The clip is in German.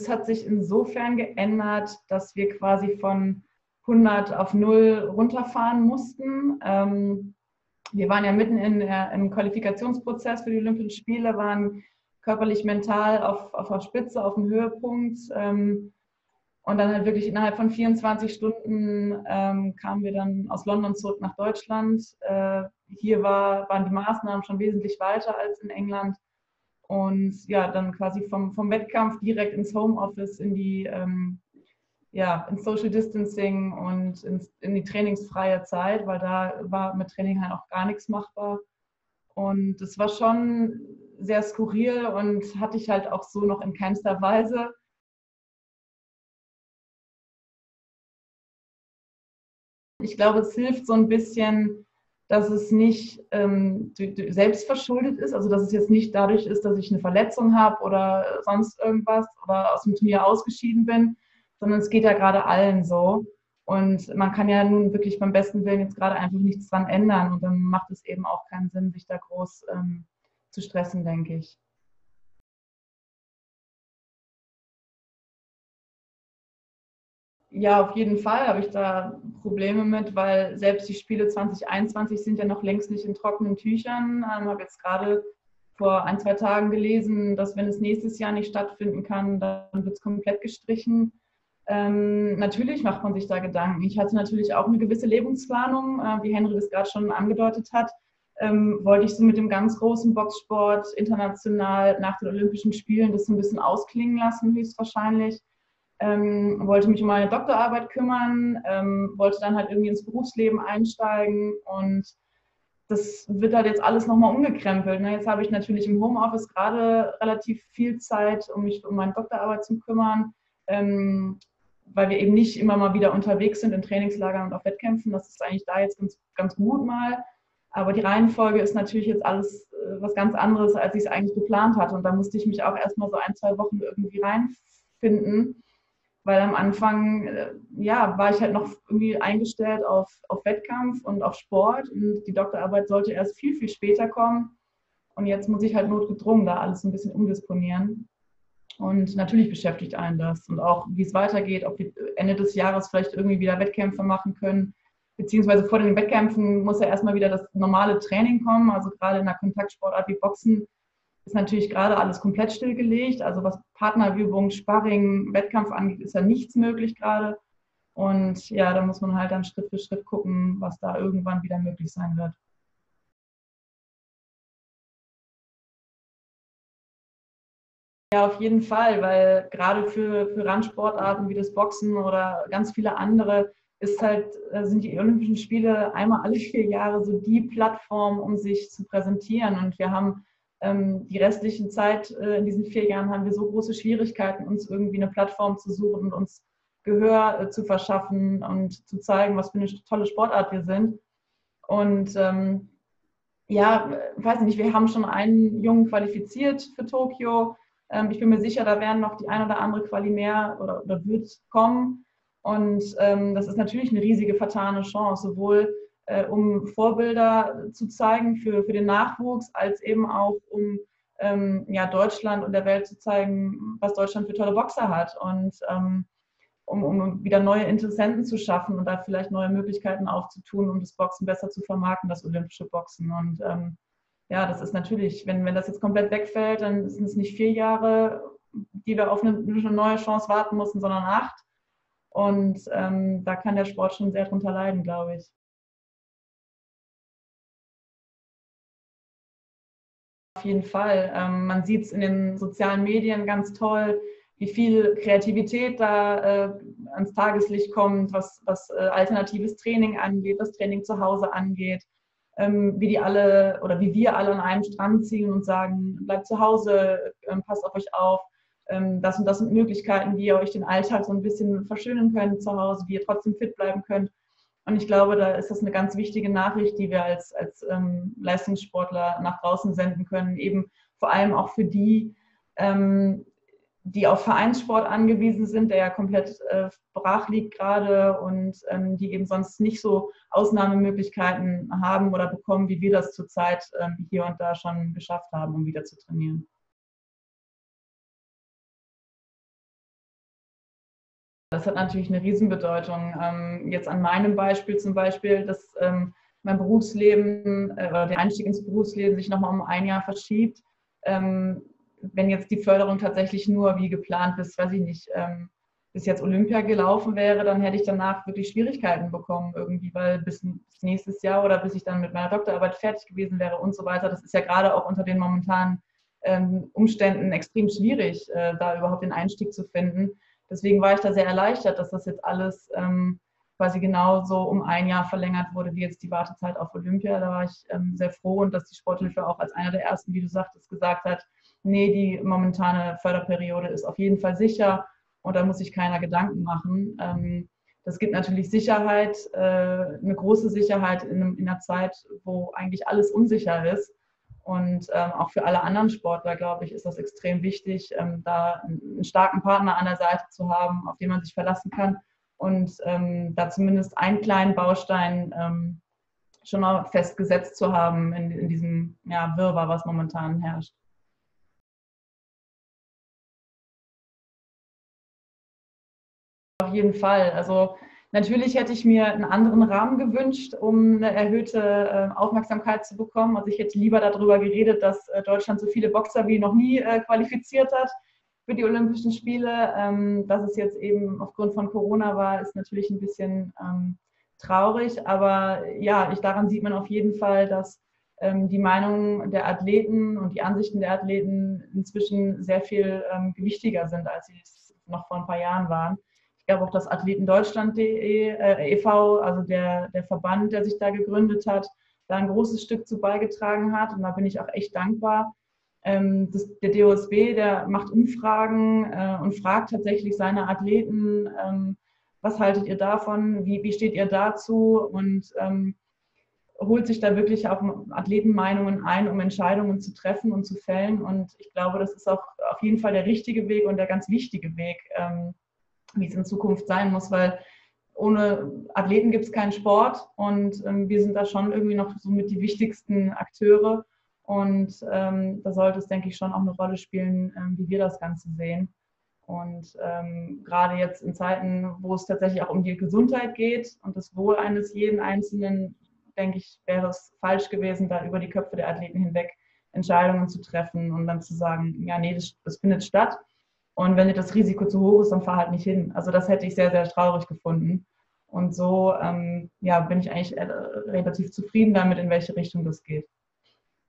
Es hat sich insofern geändert, dass wir quasi von 100 auf 0 runterfahren mussten. Wir waren ja mitten im Qualifikationsprozess für die Olympischen Spiele, waren körperlich, mental auf der Spitze, auf dem Höhepunkt. Und dann halt wirklich innerhalb von 24 Stunden kamen wir dann aus London zurück nach Deutschland. Hier waren die Maßnahmen schon wesentlich weiter als in England. Und ja, dann quasi vom Wettkampf direkt ins Homeoffice, ins Social Distancing und in die trainingsfreie Zeit, weil da war mit Training halt auch gar nichts machbar. Und das war schon sehr skurril und hatte ich halt auch so noch in keinster Weise. Ich glaube, es hilft so ein bisschen, dass es nicht selbst verschuldet ist, also dass es jetzt nicht dadurch ist, dass ich eine Verletzung habe oder sonst irgendwas oder aus dem Turnier ausgeschieden bin, sondern es geht ja gerade allen so. Und man kann ja nun wirklich beim besten Willen jetzt gerade einfach nichts dran ändern und dann macht es eben auch keinen Sinn, sich da groß zu stressen, denke ich. Ja, auf jeden Fall habe ich da Probleme mit, weil selbst die Spiele 2021 sind ja noch längst nicht in trockenen Tüchern. Ich habe jetzt gerade vor ein, zwei Tagen gelesen, dass wenn es nächstes Jahr nicht stattfinden kann, dann wird es komplett gestrichen. Natürlich macht man sich da Gedanken. Ich hatte natürlich auch eine gewisse Lebensplanung, wie Henry das gerade schon angedeutet hat. Wollte ich so mit dem ganz großen Boxsport international nach den Olympischen Spielen das so ein bisschen ausklingen lassen, höchstwahrscheinlich. Wollte mich um meine Doktorarbeit kümmern, wollte dann halt irgendwie ins Berufsleben einsteigen und das wird halt jetzt alles nochmal umgekrempelt. Ne? Jetzt habe ich natürlich im Homeoffice gerade relativ viel Zeit, um mich um meine Doktorarbeit zu kümmern, weil wir eben nicht immer mal wieder unterwegs sind in Trainingslagern und auf Wettkämpfen. Das ist eigentlich da jetzt ganz, ganz gut mal. Aber die Reihenfolge ist natürlich jetzt alles was ganz anderes, als ich es eigentlich geplant hatte. Und da musste ich mich auch erstmal so ein, zwei Wochen irgendwie reinfinden, weil am Anfang, war ich halt noch irgendwie eingestellt auf Wettkampf und auf Sport und die Doktorarbeit sollte erst viel, viel später kommen. Und jetzt muss ich halt notgedrungen da alles ein bisschen umdisponieren. Und natürlich beschäftigt einen das und auch, wie es weitergeht, ob wir Ende des Jahres vielleicht irgendwie wieder Wettkämpfe machen können. Beziehungsweise vor den Wettkämpfen muss ja erstmal wieder das normale Training kommen. Also gerade in einer Kontaktsportart wie Boxen ist natürlich gerade alles komplett stillgelegt. Also was Partnerübung, Sparring, Wettkampf angeht, ist ja nichts möglich gerade. Und ja, da muss man halt dann Schritt für Schritt gucken, was da irgendwann wieder möglich sein wird. Ja, auf jeden Fall, weil gerade für Randsportarten wie das Boxen oder ganz viele andere sind die Olympischen Spiele einmal alle 4 Jahre so die Plattform, um sich zu präsentieren. Und wir haben die restlichen Zeit in diesen 4 Jahren haben wir so große Schwierigkeiten, uns irgendwie eine Plattform zu suchen und uns Gehör zu verschaffen und zu zeigen, was für eine tolle Sportart wir sind. Und ja, weiß nicht, wir haben schon einen Jungen qualifiziert für Tokio. Ich bin mir sicher, da werden noch die ein oder andere Quali mehr oder wird kommen. Und das ist natürlich eine riesige vertane Chance, sowohl um Vorbilder zu zeigen für den Nachwuchs, als eben auch um Deutschland und der Welt zu zeigen, was Deutschland für tolle Boxer hat. Und um wieder neue Interessenten zu schaffen und da vielleicht neue Möglichkeiten aufzutun, um das Boxen besser zu vermarkten, das olympische Boxen. Und ja, das ist natürlich, wenn das jetzt komplett wegfällt, dann sind es nicht 4 Jahre, die wir auf eine neue Chance warten mussten, sondern 8. Und da kann der Sport schon sehr drunter leiden, glaube ich. Auf jeden Fall. Man sieht es in den sozialen Medien ganz toll, wie viel Kreativität da ans Tageslicht kommt, was alternatives Training angeht, was Training zu Hause angeht, wie die alle oder wie wir alle an einem Strand ziehen und sagen, bleibt zu Hause, passt auf euch auf. Das und das sind Möglichkeiten, wie ihr euch den Alltag so ein bisschen verschönern könnt zu Hause, wie ihr trotzdem fit bleiben könnt. Und ich glaube, da ist das eine ganz wichtige Nachricht, die wir als Leistungssportler nach draußen senden können, eben vor allem auch für die, die auf Vereinssport angewiesen sind, der ja komplett brach liegt gerade und die eben sonst nicht so Ausnahmemöglichkeiten haben oder bekommen, wie wir das zurzeit hier und da schon geschafft haben, um wieder zu trainieren. Das hat natürlich eine Riesenbedeutung. Jetzt an meinem Beispiel zum Beispiel, dass mein Berufsleben oder der Einstieg ins Berufsleben sich nochmal um ein Jahr verschiebt. Wenn jetzt die Förderung tatsächlich nur wie geplant bis, weiß ich nicht, bis jetzt Olympia gelaufen wäre, dann hätte ich danach wirklich Schwierigkeiten bekommen irgendwie, weil bis nächstes Jahr oder bis ich dann mit meiner Doktorarbeit fertig gewesen wäre und so weiter. Das ist ja gerade auch unter den momentanen Umständen extrem schwierig, da überhaupt den Einstieg zu finden. Deswegen war ich da sehr erleichtert, dass das jetzt alles quasi genauso um ein Jahr verlängert wurde, wie jetzt die Wartezeit auf Olympia. Da war ich sehr froh und dass die Sporthilfe auch als einer der ersten, wie du sagtest, gesagt hat, nee, die momentane Förderperiode ist auf jeden Fall sicher und da muss sich keiner Gedanken machen. Das gibt natürlich Sicherheit, eine große Sicherheit in einer Zeit, wo eigentlich alles unsicher ist. Und auch für alle anderen Sportler, glaube ich, ist das extrem wichtig, da einen starken Partner an der Seite zu haben, auf den man sich verlassen kann und da zumindest einen kleinen Baustein schon mal festgesetzt zu haben in diesem Wirrwarr, was momentan herrscht. Auf jeden Fall. Also natürlich hätte ich mir einen anderen Rahmen gewünscht, um eine erhöhte Aufmerksamkeit zu bekommen. Also ich hätte lieber darüber geredet, dass Deutschland so viele Boxer wie noch nie qualifiziert hat für die Olympischen Spiele. Dass es jetzt eben aufgrund von Corona war, ist natürlich ein bisschen traurig. Aber ja, daran sieht man auf jeden Fall, dass die Meinungen der Athleten und die Ansichten der Athleten inzwischen sehr viel gewichtiger sind, als sie es noch vor ein paar Jahren waren. Ich glaube auch, dass Athletendeutschland.de, e.V., also der Verband, der sich da gegründet hat, da ein großes Stück zu beigetragen hat. Und da bin ich auch echt dankbar. Der DOSB, der macht Umfragen und fragt tatsächlich seine Athleten, was haltet ihr davon, wie steht ihr dazu und holt sich da wirklich auch Athletenmeinungen ein, um Entscheidungen zu treffen und zu fällen. Und ich glaube, das ist auch auf jeden Fall der richtige Weg und der ganz wichtige Weg, wie es in Zukunft sein muss, weil ohne Athleten gibt es keinen Sport und wir sind da schon irgendwie noch so mit die wichtigsten Akteure und da sollte es, denke ich, schon auch eine Rolle spielen, wie wir das Ganze sehen. Und gerade jetzt in Zeiten, wo es tatsächlich auch um die Gesundheit geht und das Wohl eines jeden Einzelnen, denke ich, wäre es falsch gewesen, da über die Köpfe der Athleten hinweg Entscheidungen zu treffen und dann zu sagen, ja, nee, das findet statt. Und wenn dir das Risiko zu hoch ist, dann fahr halt nicht hin. Also das hätte ich sehr, sehr traurig gefunden. Und so bin ich eigentlich relativ zufrieden damit, in welche Richtung das geht.